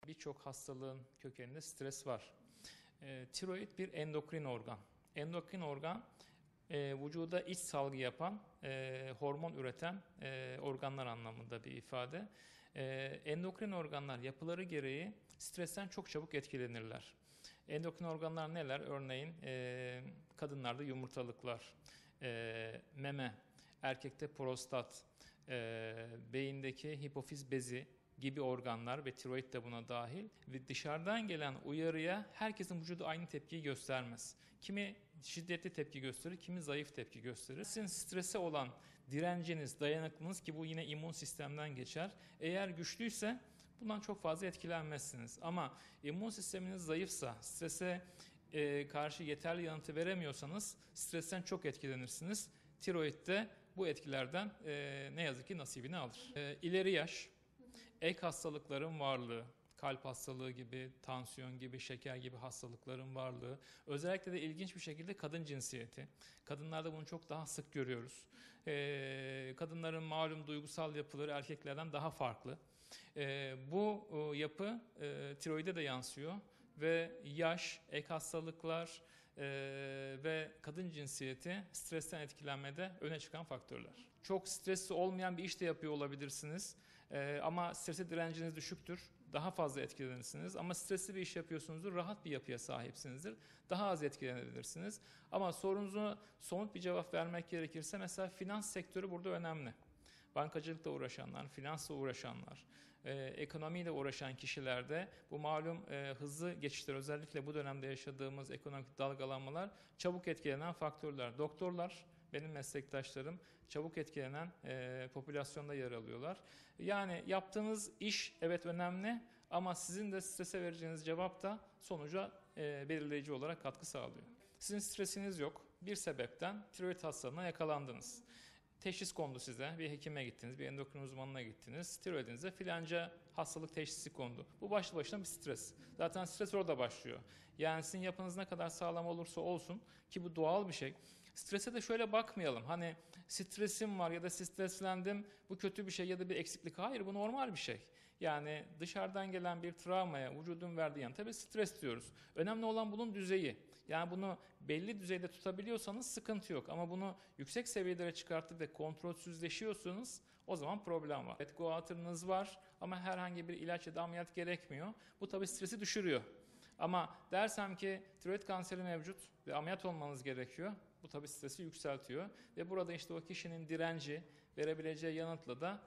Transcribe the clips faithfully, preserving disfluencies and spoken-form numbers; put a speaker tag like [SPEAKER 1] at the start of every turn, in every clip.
[SPEAKER 1] Birçok hastalığın kökeninde stres var. E, tiroid bir endokrin organ. Endokrin organ e, vücuda iç salgı yapan, e, hormon üreten e, organlar anlamında bir ifade. E, endokrin organlar yapıları gereği stresten çok çabuk etkilenirler. Endokrin organlar neler? Örneğin e, kadınlarda yumurtalıklar, e, meme, erkekte prostat, e, beyindeki hipofiz bezi gibi organlar ve tiroid de buna dahil ve dışarıdan gelen uyarıya herkesin vücudu aynı tepkiyi göstermez. Kimi şiddetli tepki gösterir, kimi zayıf tepki gösterir. Sizin strese olan direnciniz, dayanıklılığınız ki bu yine immün sistemden geçer. Eğer güçlüyse bundan çok fazla etkilenmezsiniz. Ama immün sisteminiz zayıfsa, strese e, karşı yeterli yanıtı veremiyorsanız stresten çok etkilenirsiniz. Tiroid de bu etkilerden e, ne yazık ki nasibini alır. E, ileri yaş, ek hastalıkların varlığı, kalp hastalığı gibi, tansiyon gibi, şeker gibi hastalıkların varlığı, özellikle de ilginç bir şekilde kadın cinsiyeti. Kadınlarda bunu çok daha sık görüyoruz. Ee, kadınların malum duygusal yapıları erkeklerden daha farklı. Ee, bu e, yapı e, tiroide de yansıyor ve yaş, ek hastalıklar e, ve kadın cinsiyeti stresten etkilenmede öne çıkan faktörler. Çok stresli olmayan bir iş de yapıyor olabilirsiniz e, ama strese direnciniz düşüktür. Daha fazla etkilenirsiniz ama stresli bir iş yapıyorsunuzdur, rahat bir yapıya sahipsinizdir. Daha az etkilenebilirsiniz. Ama sorunuzu somut bir cevap vermek gerekirse mesela finans sektörü burada önemli. Bankacılıkla uğraşanlar, finansla uğraşanlar, e, ekonomiyle uğraşan kişilerde bu malum e, hızlı geçişler, özellikle bu dönemde yaşadığımız ekonomik dalgalanmalar çabuk etkilenen faktörler. Doktorlar, benim meslektaşlarım çabuk etkilenen e, popülasyonda yer alıyorlar. Yani yaptığınız iş evet önemli ama sizin de strese vereceğiniz cevap da sonuca e, belirleyici olarak katkı sağlıyor. Sizin stresiniz yok. Bir sebepten tiroid hastalığına yakalandınız. Teşhis kondu size, bir hekime gittiniz, bir endokrin uzmanına gittiniz, tiroidinize filanca hastalık teşhisi kondu. Bu başlı başına bir stres. Zaten stres orada başlıyor. Yani sizin yapınız ne kadar sağlam olursa olsun ki bu doğal bir şey. Strese de şöyle bakmayalım. Hani stresim var ya da streslendim, bu kötü bir şey ya da bir eksiklik. Hayır, bu normal bir şey. Yani dışarıdan gelen bir travmaya vücudun verdiği yanıt. Tabii stres diyoruz. Önemli olan bunun düzeyi. Yani bunu belli düzeyde tutabiliyorsanız sıkıntı yok. Ama bunu yüksek seviyelere çıkartıp ve kontrolsüzleşiyorsanız o zaman problem var. Evet, goatırınız var ama herhangi bir ilaç ya da ameliyat gerekmiyor. Bu tabii stresi düşürüyor. Ama dersem ki tiroid kanseri mevcut ve ameliyat olmanız gerekiyor. Bu tabii stresi yükseltiyor. Ve burada işte o kişinin direnci, verebileceği yanıtla da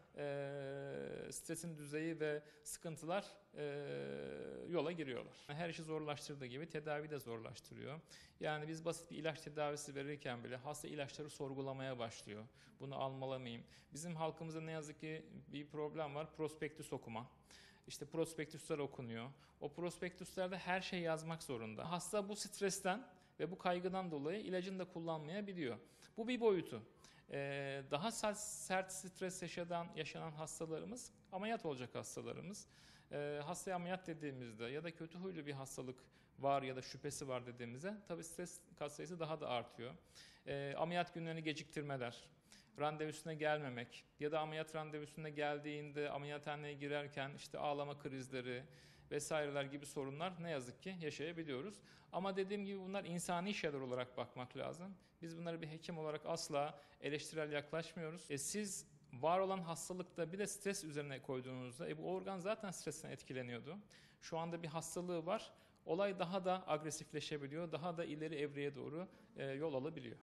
[SPEAKER 1] e, stresin düzeyi ve sıkıntılar e, yola giriyorlar. Her işi zorlaştırdığı gibi tedavi de zorlaştırıyor. Yani biz basit bir ilaç tedavisi verirken bile hasta ilaçları sorgulamaya başlıyor. Bunu almalı mıyım? Bizim halkımızda ne yazık ki bir problem var. Prospektüs okuma. İşte prospektüsler okunuyor. O prospektüslerde her şey yazmak zorunda. Hasta bu stresten ve bu kaygıdan dolayı ilacını da kullanmayabiliyor. Bu bir boyutu. Ee, daha sert stres yaşanan, yaşanan hastalarımız ameliyat olacak hastalarımız. Ee, hastaya ameliyat dediğimizde ya da kötü huylu bir hastalık var ya da şüphesi var dediğimizde tabii stres kat sayısı daha da artıyor. Ee, ameliyat günlerini geciktirmeler, randevusuna gelmemek ya da ameliyat randevusuna geldiğinde ameliyathaneye girerken işte ağlama krizleri vesaireler gibi sorunlar ne yazık ki yaşayabiliyoruz. Ama dediğim gibi bunlar insani şeyler olarak bakmak lazım. Biz bunları bir hekim olarak asla eleştirel yaklaşmıyoruz. E siz var olan hastalıkta bir de stres üzerine koyduğunuzda e bu organ zaten stresten etkileniyordu. Şu anda bir hastalığı var. Olay daha da agresifleşebiliyor, daha da ileri evreye doğru e, yol alabiliyor.